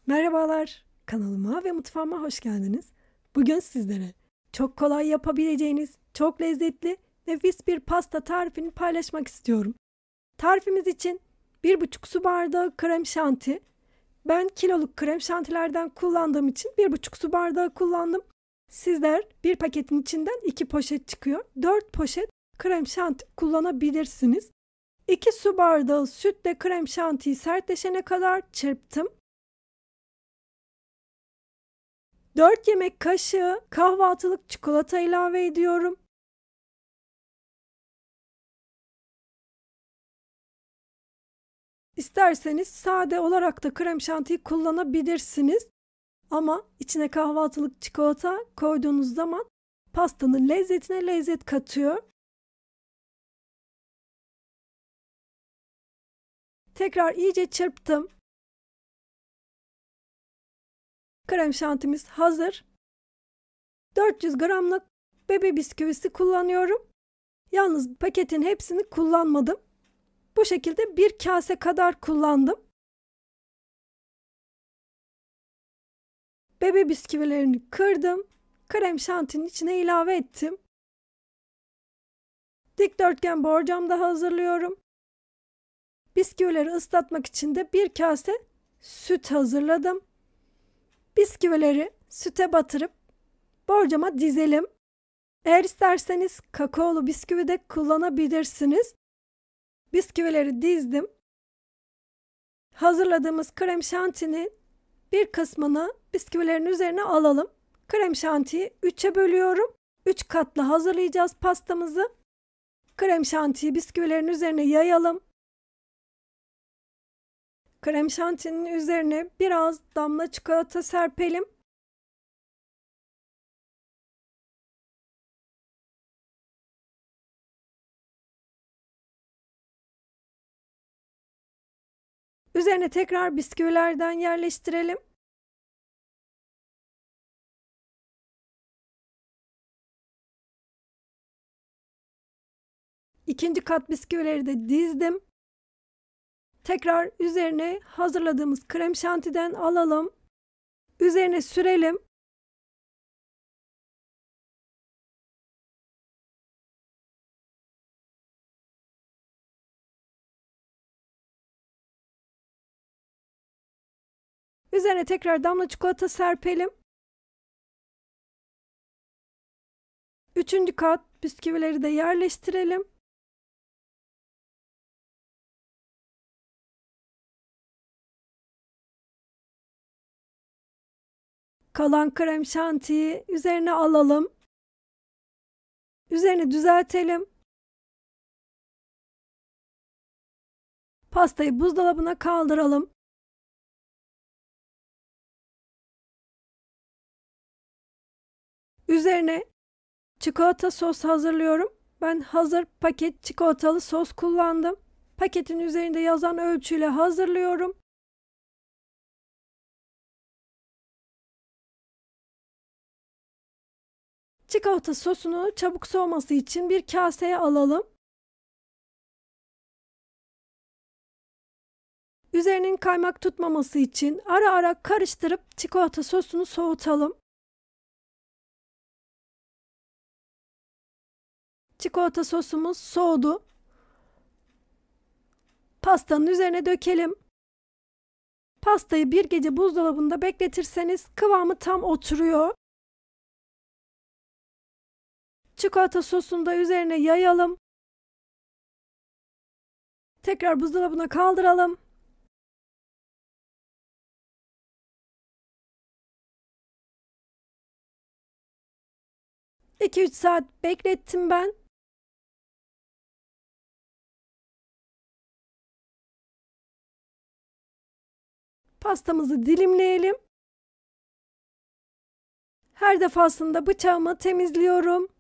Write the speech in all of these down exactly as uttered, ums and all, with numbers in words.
Merhabalar, kanalıma ve mutfağıma hoş geldiniz. Bugün sizlere çok kolay yapabileceğiniz, çok lezzetli, nefis bir pasta tarifini paylaşmak istiyorum. Tarifimiz için bir buçuk su bardağı krem şanti. Ben kiloluk krem şantilerden kullandığım için bir buçuk su bardağı kullandım. Sizler bir paketin içinden iki poşet çıkıyor. dört poşet krem şanti kullanabilirsiniz. iki su bardağı sütle krem şantiyi sertleşene kadar çırptım. dört yemek kaşığı kahvaltılık çikolata ilave ediyorum. İsterseniz sade olarak da krem şantiyi kullanabilirsiniz. Ama içine kahvaltılık çikolata koyduğunuz zaman pastanın lezzetine lezzet katıyor. Tekrar iyice çırptım. Krem şantimiz hazır. dört yüz gramlık bebe bisküvisi kullanıyorum. Yalnız paketin hepsini kullanmadım. Bu şekilde bir kase kadar kullandım. Bebe bisküvilerini kırdım. Krem şantinin içine ilave ettim. Dikdörtgen borcamda hazırlıyorum. Bisküvileri ıslatmak için de bir kase süt hazırladım. Bisküvileri süte batırıp borcama dizelim. Eğer isterseniz kakaolu bisküvi de kullanabilirsiniz. Bisküvileri dizdim. Hazırladığımız krem şantinin bir kısmını bisküvilerin üzerine alalım. Krem şantiyi üçe bölüyorum. üç katlı hazırlayacağız pastamızı. Krem şantiyi bisküvilerin üzerine yayalım. Krem şantinin üzerine biraz damla çikolata serpelim. Üzerine tekrar bisküvilerden yerleştirelim. İkinci kat bisküvileri de dizdim. Tekrar üzerine hazırladığımız krem şantiden alalım. Üzerine sürelim. Üzerine tekrar damla çikolata serpelim. Üçüncü kat bisküvileri de yerleştirelim. Kalan krem şantiyi üzerine alalım. Üzerine düzeltelim. Pastayı buzdolabına kaldıralım. Üzerine çikolata sos hazırlıyorum. Ben hazır paket çikolatalı sos kullandım. Paketin üzerinde yazan ölçüyle hazırlıyorum. Çikolata sosunu çabuk soğuması için bir kaseye alalım. Üzerinin kaymak tutmaması için ara ara karıştırıp çikolata sosunu soğutalım. Çikolata sosumuz soğudu. Pastanın üzerine dökelim. Pastayı bir gece buzdolabında bekletirseniz kıvamı tam oturuyor. Çikolata sosunu da üzerine yayalım. Tekrar buzdolabına kaldıralım. iki üç saat beklettim ben. Pastamızı dilimleyelim. Her defasında bıçağımı temizliyorum.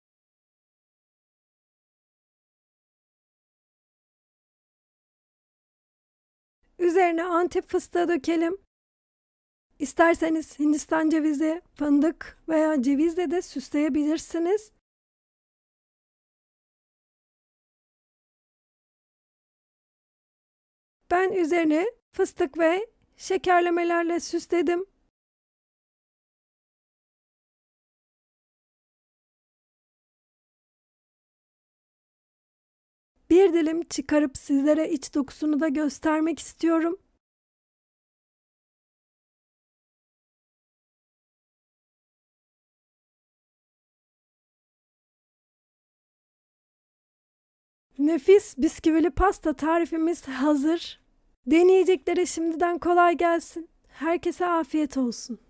Üzerine Antep fıstığı dökelim. İsterseniz Hindistan cevizi, fındık veya cevizle de süsleyebilirsiniz. Ben üzerine fıstık ve şekerlemelerle süsledim. Bir dilim çıkarıp sizlere iç dokusunu da göstermek istiyorum. Nefis bisküvili pasta tarifimiz hazır. Deneyeceklere şimdiden kolay gelsin. Herkese afiyet olsun.